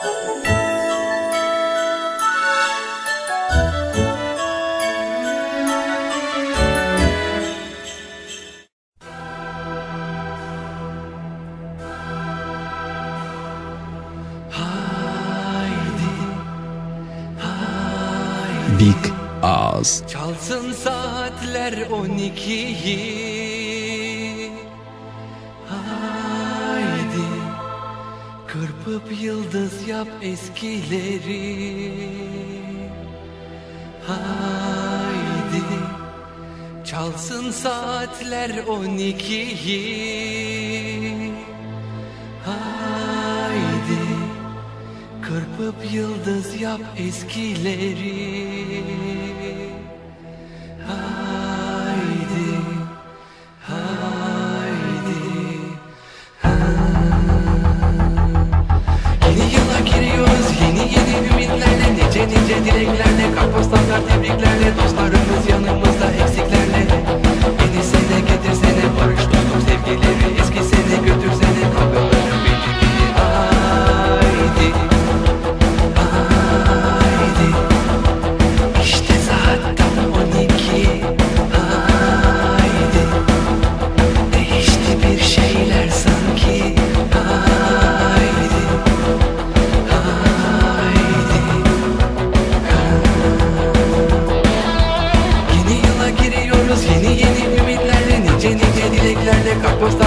Big Ağız. Çalsın saatler 12'yi, haydi kırpıp yıldız yap eskileri, haydi çalsın saatler 12'yi, haydi kırpıp yıldız yap eskileri, haydi, haydi. Yeni yıla giriyoruz yeni ümitlerle, nice dileklerle, kartpostallar tebriklerle, dostlarımız yanımızda eksiklerle. Yeni sene getirsene barış, dostluk, sevgileri, eski sene götürsene kavgaları, bilgileri, haydi. Haydi, işte zaten 12. Haydi, değişti bir şeyler sanki. Haydi, haydi. Yeni yıla giriyoruz yeni ümitlerle, nice dileklerle, kartpostal